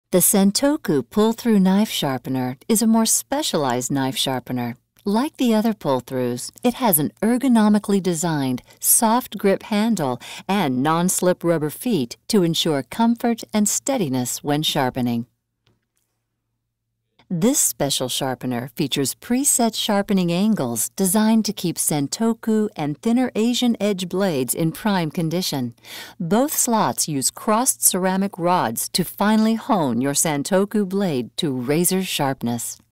The Santoku Pull-Thru Knife Sharpener is a more specialized knife sharpener. Like the other pull-throughs, it has an ergonomically designed, soft grip handle and non-slip rubber feet to ensure comfort and steadiness when sharpening. This special sharpener features preset sharpening angles designed to keep Santoku and thinner Asian edge blades in prime condition. Both slots use crossed ceramic rods to finely hone your Santoku blade to razor sharpness.